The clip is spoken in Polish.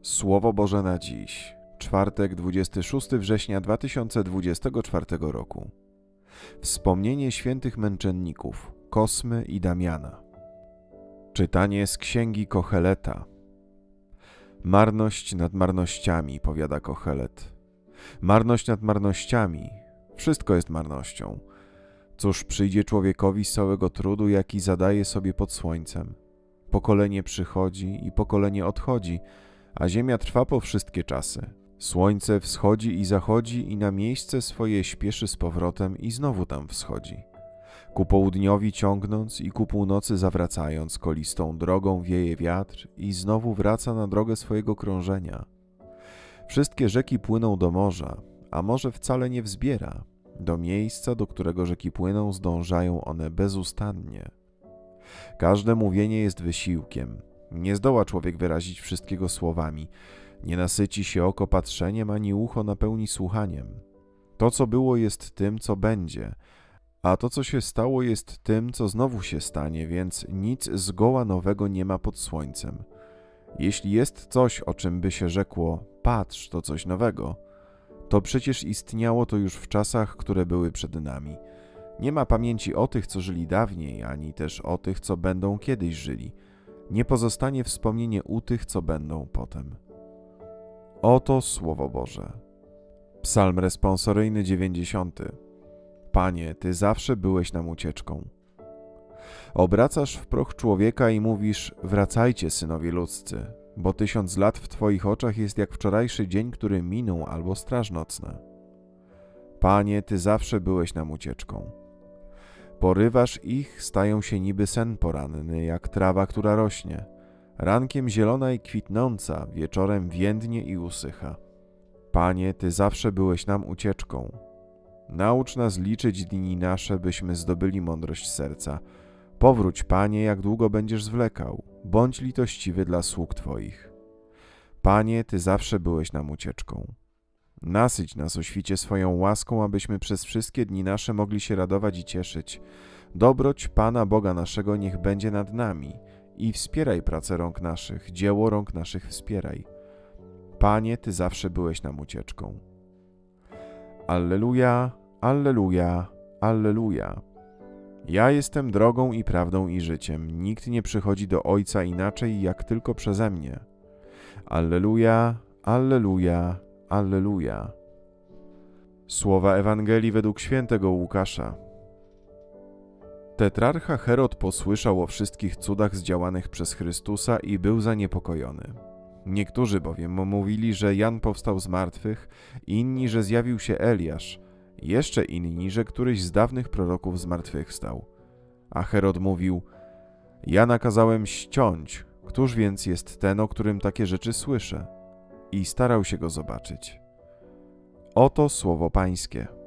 Słowo Boże na dziś, czwartek 26 września 2024 roku. Wspomnienie świętych męczenników Kosmy i Damiana. Czytanie z księgi Koheleta. Marność nad marnościami, powiada Kohelet. Marność nad marnościami, wszystko jest marnością. Cóż przyjdzie człowiekowi z całego trudu, jaki zadaje sobie pod słońcem? Pokolenie przychodzi i pokolenie odchodzi, a ziemia trwa po wszystkie czasy. Słońce wschodzi i zachodzi i na miejsce swoje śpieszy z powrotem i znowu tam wschodzi. Ku południowi ciągnąc i ku północy zawracając, kolistą drogą wieje wiatr i znowu wraca na drogę swojego krążenia. Wszystkie rzeki płyną do morza, a morze wcale nie wzbiera. Do miejsca, do którego rzeki płyną, zdążają one bezustannie. Każde mówienie jest wysiłkiem. Nie zdoła człowiek wyrazić wszystkiego słowami. Nie nasyci się oko patrzeniem, ani ucho napełni słuchaniem. To, co było, jest tym, co będzie, a to, co się stało, jest tym, co znowu się stanie, więc nic zgoła nowego nie ma pod słońcem. Jeśli jest coś, o czym by się rzekło, patrz, to coś nowego, to przecież istniało to już w czasach, które były przed nami. Nie ma pamięci o tych, co żyli dawniej, ani też o tych, co będą kiedyś żyli. Nie pozostanie wspomnienie u tych, co będą potem. Oto Słowo Boże. Psalm responsoryjny 90. Panie, Ty zawsze byłeś nam ucieczką. Obracasz w proch człowieka i mówisz: wracajcie, synowie ludzcy, bo 1000 lat w Twoich oczach jest jak wczorajszy dzień, który minął, albo straż nocna. Panie, Ty zawsze byłeś nam ucieczką. Porywasz ich, stają się niby sen poranny, jak trawa, która rośnie. Rankiem zielona i kwitnąca, wieczorem więdnie i usycha. Panie, Ty zawsze byłeś nam ucieczką. Naucz nas liczyć dni nasze, byśmy zdobyli mądrość serca. Powróć, Panie, jak długo będziesz zwlekał. Bądź litościwy dla sług Twoich. Panie, Ty zawsze byłeś nam ucieczką. Nasyć nas o świcie swoją łaską, abyśmy przez wszystkie dni nasze mogli się radować i cieszyć. Dobroć Pana Boga naszego niech będzie nad nami i wspieraj pracę rąk naszych, dzieło rąk naszych wspieraj. Panie, Ty zawsze byłeś nam ucieczką. Alleluja, alleluja, alleluja. Ja jestem drogą i prawdą i życiem. Nikt nie przychodzi do Ojca inaczej, jak tylko przeze mnie. Alleluja, alleluja, alleluja. Słowa Ewangelii według świętego Łukasza. Tetrarcha Herod posłyszał o wszystkich cudach zdziałanych przez Chrystusa i był zaniepokojony. Niektórzy bowiem mówili, że Jan powstał z martwych, inni, że zjawił się Eliasz, jeszcze inni, że któryś z dawnych proroków zmartwychwstał. A Herod mówił: ja nakazałem ściąć, któż więc jest ten, o którym takie rzeczy słyszę? I starał się go zobaczyć. Oto słowo Pańskie.